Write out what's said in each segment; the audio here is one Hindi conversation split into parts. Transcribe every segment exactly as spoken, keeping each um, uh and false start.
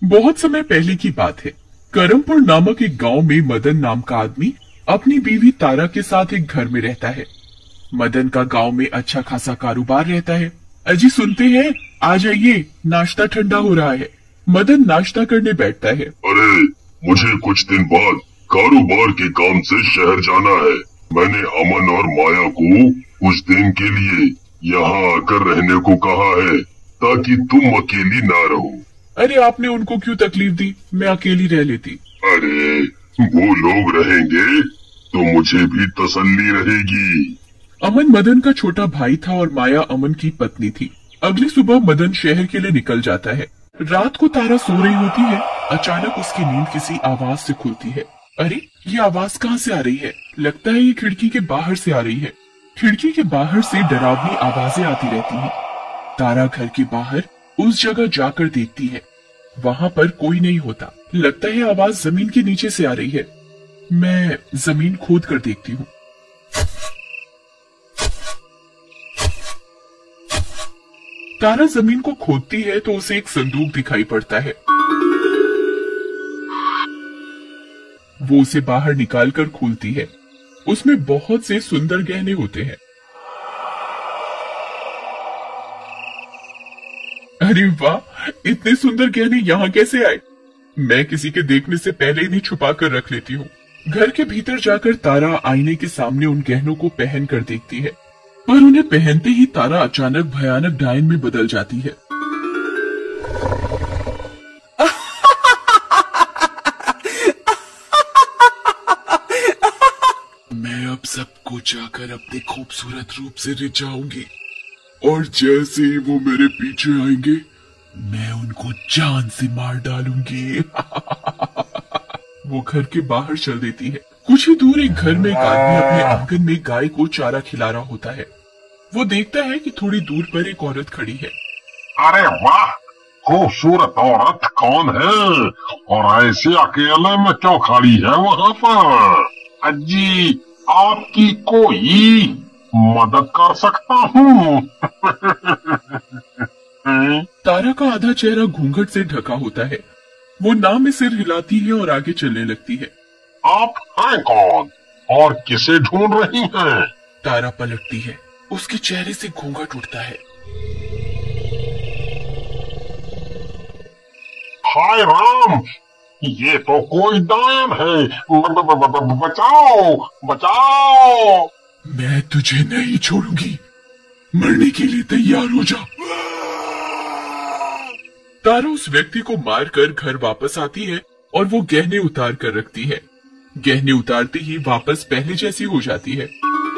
बहुत समय पहले की बात है। करमपुर नामक एक गांव में मदन नाम का आदमी अपनी बीवी तारा के साथ एक घर में रहता है। मदन का गांव में अच्छा खासा कारोबार रहता है। अजी सुनते हैं, आ जाइए, नाश्ता ठंडा हो रहा है। मदन नाश्ता करने बैठता है। अरे मुझे कुछ दिन बाद कारोबार के काम से शहर जाना है। मैंने अमन और माया को कुछ दिन के लिए यहाँ आकर रहने को कहा है ताकि तुम अकेली ना रहो। अरे आपने उनको क्यों तकलीफ दी, मैं अकेली रह लेती। अरे वो लोग रहेंगे तो मुझे भी तसल्ली रहेगी। अमन मदन का छोटा भाई था और माया अमन की पत्नी थी। अगली सुबह मदन शहर के लिए निकल जाता है। रात को तारा सो रही होती है। अचानक उसकी नींद किसी आवाज से खुलती है। अरे ये आवाज कहाँ से आ रही है? लगता है ये खिड़की के बाहर से आ रही है। खिड़की के बाहर से डरावनी आवाजें आती रहती हैं। तारा घर के बाहर उस जगह जाकर देखती है। वहाँ पर कोई नहीं होता। लगता है आवाज जमीन के नीचे से आ रही है। मैं जमीन खोद कर देखती हूँ। तारा जमीन को खोदती है तो उसे एक संदूक दिखाई पड़ता है। वो उसे बाहर निकालकर खोलती है। उसमें बहुत से सुंदर गहने होते हैं। अरे वाह, इतने सुंदर गहने यहाँ कैसे आए? मैं किसी के देखने से पहले इन्हें छुपा कर रख लेती हूँ। घर के भीतर जाकर तारा आईने के सामने उन गहनों को पहन कर देखती है, पर उन्हें पहनते ही तारा अचानक भयानक डायन में बदल जाती है। मैं अब सबको जाकर अपने खूबसूरत रूप से रिझाऊंगी और जैसे ही वो मेरे पीछे आएंगे मैं उनको जान से मार डालूंगी। वो घर के बाहर चल देती है। कुछ ही दूर एक घर में एक आदमी अपने आंगन में गाय को चारा खिला रहा होता है। वो देखता है कि थोड़ी दूर पर एक औरत खड़ी है। अरे वाह, खूबसूरत औरत कौन है और ऐसे अकेले में क्यों खड़ी है वहाँ पर? अजी आपकी कोई मदद कर सकता हूँ। तारा का आधा चेहरा घूंघट से ढका होता है। वो नाम में सिर हिलाती है और आगे चलने लगती है। आप हैं कौन और किसे ढूंढ रही हैं? तारा पलटती है। उसके चेहरे से घूंघट उठता है। हाय राम, ये तो कोई डायन है। ब, ब, ब, ब, बचाओ बचाओ। मैं तुझे नहीं छोड़ूंगी, मरने के लिए तैयार हो जा। तारा उस व्यक्ति को मारकर घर वापस आती है और वो गहने उतार कर रखती है। गहने उतारते ही वापस पहले जैसी हो जाती है।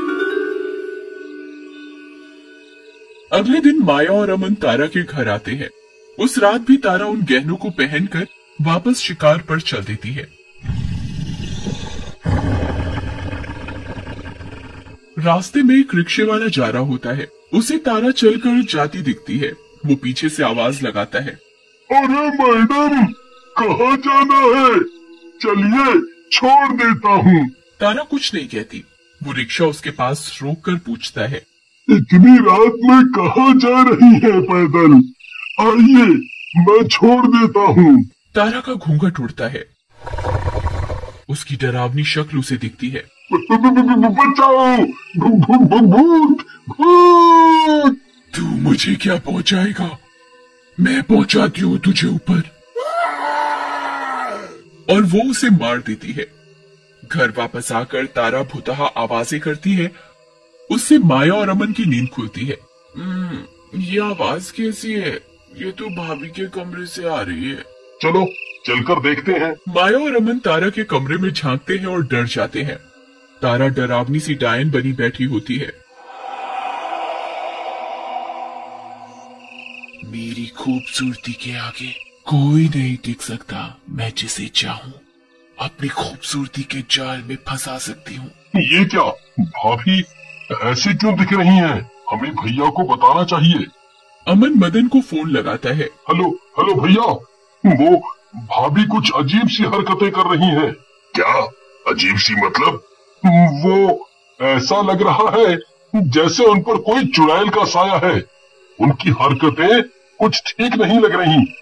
अगले दिन माया और अमन तारा के घर आते हैं। उस रात भी तारा उन गहनों को पहनकर वापस शिकार पर चल देती है। रास्ते में एक रिक्शे वाला जा रहा होता है। उसे तारा चलकर जाती दिखती है। वो पीछे से आवाज लगाता है, अरे मैडम, कहाँ जाना है? चलिए छोड़ देता हूँ। तारा कुछ नहीं कहती। वो रिक्शा उसके पास रोककर पूछता है, इतनी रात में कहाँ जा रही है पैदल? आइए मैं छोड़ देता हूँ। तारा का घूंघट उड़ता है। उसकी डरावनी शक्ल उसे दिखती है। बचाओ, भूत भूत। तू मुझे क्या पहुंचाएगा? मैं पहुंचाती हूँ तुझे ऊपर। और वो उसे मार देती है। घर वापस आकर तारा भुतहा आवाजें करती है। उससे माया और अमन की नींद खुलती है। ये आवाज कैसी है? ये तो भाभी के कमरे से आ रही है। चलो चलकर देखते हैं। माया और अमन तारा के कमरे में झांकते हैं और डर जाते हैं। तारा डरावनी सी डायन बनी बैठी होती है। मेरी खूबसूरती के आगे कोई नहीं टिक सकता। मैं जिसे चाहूं अपनी खूबसूरती के जाल में फंसा सकती हूँ। ये क्या भाभी ऐसे क्यों दिख रही हैं? हमें भैया को बताना चाहिए। अमन मदन को फोन लगाता है। हेलो हेलो भैया, वो भाभी कुछ अजीब सी हरकतें कर रही हैं। क्या अजीब सी मतलब? वो ऐसा लग रहा है जैसे उन पर कोई चुड़ैल का साया है। उनकी हरकतें कुछ ठीक नहीं लग रही।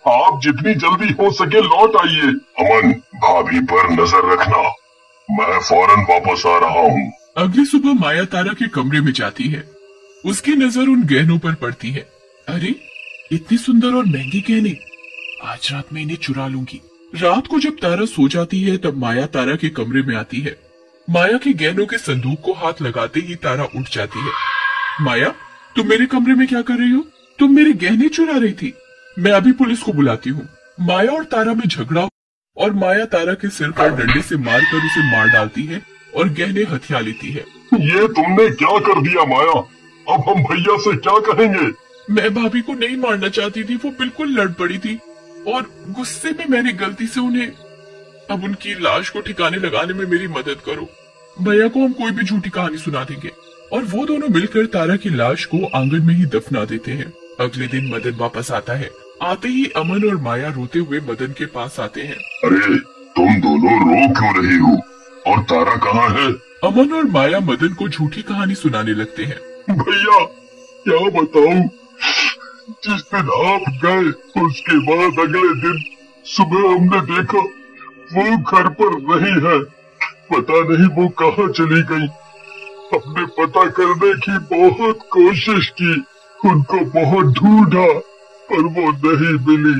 आप जितनी जल्दी हो सके लौट आइए। अमन, भाभी पर नजर रखना, मैं फौरन वापस आ रहा हूँ। अगली सुबह माया तारा के कमरे में जाती है। उसकी नजर उन गहनों पर पड़ती है। अरे, इतनी सुंदर और महंगी गहने, आज रात में इन्हें चुरा लूंगी। रात को जब तारा सो जाती है तब माया तारा के कमरे में आती है। माया के गहनों के संदूक को हाथ लगाते ही तारा उठ जाती है। माया, तुम मेरे कमरे में क्या कर रही हो? तुम मेरे गहने चुरा रही थी। मैं अभी पुलिस को बुलाती हूँ। माया और तारा में झगड़ा और माया तारा के सिर पर डंडे से मारकर उसे मार डालती है और गहने हथिया लेती है। ये तुमने क्या कर दिया माया? अब हम भैया से क्या कहेंगे? मैं भाभी को नहीं मारना चाहती थी, वो बिल्कुल लड़ पड़ी थी और गुस्से में मैंने गलती से उन्हें। अब उनकी लाश को ठिकाने लगाने में मेरी मदद करो। भैया को हम कोई भी झूठी कहानी सुना देंगे। और वो दोनों मिलकर तारा की लाश को आंगन में ही दफना देते हैं। अगले दिन मदन वापस आता है। आते ही अमन और माया रोते हुए मदन के पास आते हैं। अरे, तुम दोनों रो क्यों रही हो? और तारा कहाँ है? अमन और माया मदन को झूठी कहानी सुनाने लगते हैं। भैया, क्या बताऊं, जिस दिन आप गए उसके बाद अगले दिन सुबह हमने देखा वो घर पर नहीं है। पता नहीं वो कहाँ चली गई। हमने पता करने की बहुत कोशिश की, उनको बहुत ढूंढा पर वो नहीं मिली।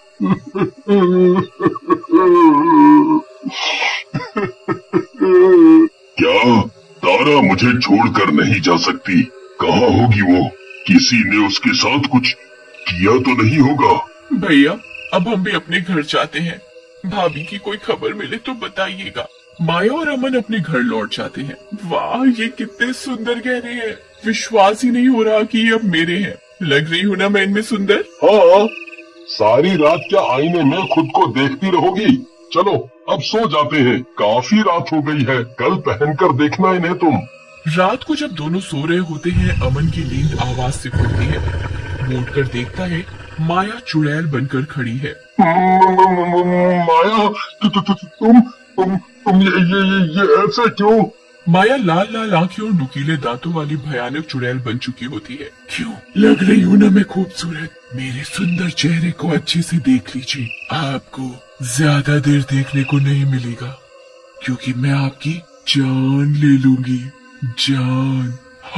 क्या तारा मुझे छोड़कर नहीं जा सकती? कहाँ होगी वो? किसी ने उसके साथ कुछ किया तो नहीं होगा? भैया, अब हम भी अपने घर जाते हैं। भाभी की कोई खबर मिले तो बताइएगा। माया और अमन अपने घर लौट जाते हैं। वाह, ये कितने सुंदर गहने हैं। विश्वास ही नहीं हो रहा कि ये अब मेरे हैं। लग रही हूँ ना मैं इनमें सुंदर? हाँ, सारी रात क्या आईने में खुद को देखती रहोगी? चलो अब सो जाते हैं, काफी रात हो गई है। कल पहनकर देखना इन्हें तुम। रात को जब दोनों सो रहे होते हैं, अमन की नींद आवाज से खुलती है। वो उठकर देखता है माया चुड़ैल बनकर खड़ी है। माया, तु, तु, तु, तुम तुम तुम ये ये ये, ये ऐसे क्यों? माया लाल लाल आंखें और नुकीले दांतों वाली भयानक चुड़ैल बन चुकी होती है। क्यों लग रही हूँ ना मैं खूबसूरत? मेरे सुंदर चेहरे को अच्छे से देख लीजिए। आपको ज्यादा देर देखने को नहीं मिलेगा, क्योंकि मैं आपकी जान ले लूंगी, जान।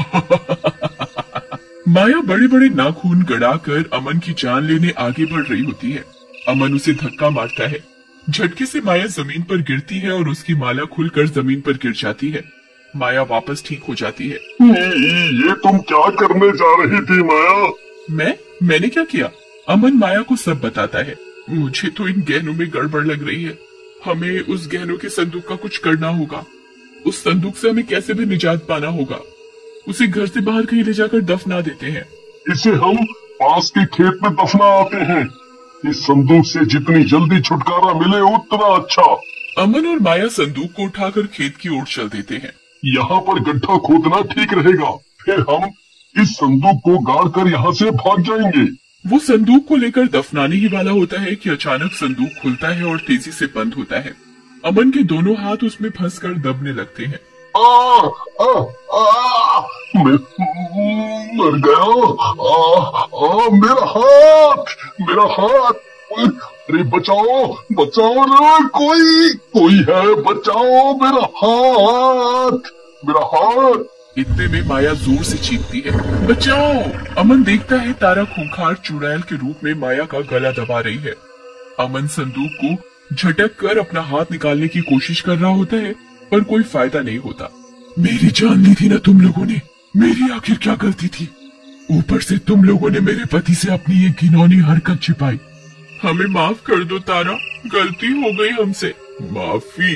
माया बड़े बड़े नाखून गड़ाकर अमन की जान लेने आगे बढ़ रही होती है। अमन उसे धक्का मारता है। झटके से माया जमीन पर गिरती है और उसकी माला खुलकर जमीन पर गिर जाती है। माया वापस ठीक हो जाती है। ये तुम क्या करने जा रही थी माया? मैं मैंने क्या किया? अमन माया को सब बताता है। मुझे तो इन गहनों में गड़बड़ लग रही है। हमें उस गहनों के संदूक का कुछ करना होगा। उस संदूक से हमें कैसे भी निजात पाना होगा। उसे घर से बाहर कहीं ले जाकर दफना देते हैं। इसे हम पास के खेत में दफना आते हैं। इस संदूक से जितनी जल्दी छुटकारा मिले उतना अच्छा। अमन और माया संदूक को उठाकर खेत की ओर चल देते हैं। यहाँ पर गड्ढा खोदना ठीक रहेगा, फिर हम इस संदूक को गाड़ कर यहाँ से भाग जाएंगे। वो संदूक को लेकर दफनाने ही वाला होता है कि अचानक संदूक खुलता है और तेजी से बंद होता है। अमन के दोनों हाथ उसमें फंसकर दबने लगते हैं। आ, आ, आ, मैं मर गया। आ, आ, मेरा हाथ, मेरा हाथ, अरे बचाओ, बचाओ रे, कोई कोई है, बचाओ मेरा हाथ, मेरा हाथ। इतने में माया जोर से चीखती है, बचाओ। अमन देखता है तारा खूंखार चुड़ैल के रूप में माया का गला दबा रही है। अमन संदूक को झटक कर अपना हाथ निकालने की कोशिश कर रहा होता है, पर कोई फायदा नहीं होता। मेरी जान ली थी ना तुम लोगों ने, मेरी आखिर क्या गलती थी? ऊपर से तुम लोगों ने मेरे पति से अपनी ये घिनौनी हरकत छिपाई। हमें माफ कर दो तारा, गलती हो गई हमसे। माफी?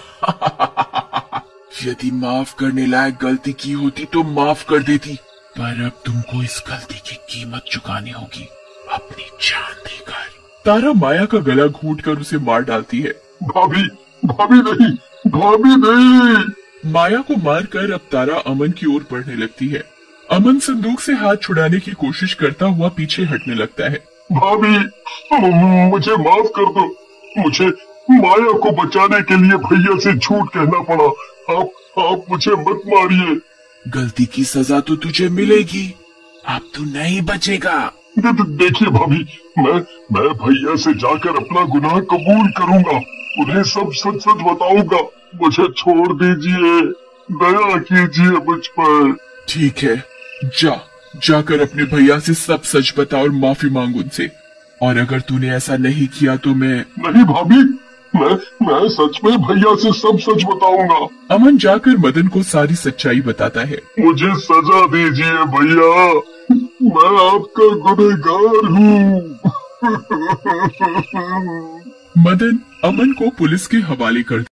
यदि माफ करने लायक गलती की होती तो माफ कर देती, पर अब तुमको इस गलती की कीमत चुकानी होगी, अपनी जान देकर। तारा माया का गला घूंटकर उसे मार डालती है। भाभी, भाभी नहीं, भाभी नहीं। माया को मारकर अब तारा अमन की ओर बढ़ने लगती है। अमन संदूक से हाथ छुड़ाने की कोशिश करता हुआ पीछे हटने लगता है। भाभी, मुझे माफ कर दो। मुझे माया को बचाने के लिए भैया से झूठ कहना पड़ा। आप आप मुझे मत मारिए। गलती की सजा तो तुझे मिलेगी, अब तू नहीं बचेगा। दे, दे, देखिए भाभी, मैं मैं भैया से जाकर अपना गुनाह कबूल करूंगा, उन्हें सब सच सच बताऊंगा। मुझे छोड़ दीजिए, दया कीजिए मुझ पर। ठीक है, जा जाकर अपने भैया से सब सच बता और माफी मांग उनसे। और अगर तूने ऐसा नहीं किया तो मैं नहीं भाभी, मैं मैं सच में भैया से सब सच बताऊंगा। अमन जाकर मदन को सारी सच्चाई बताता है। मुझे सजा दीजिए भैया, मैं आपका गुनहगार हूँ। मदन अमन को पुलिस के हवाले कर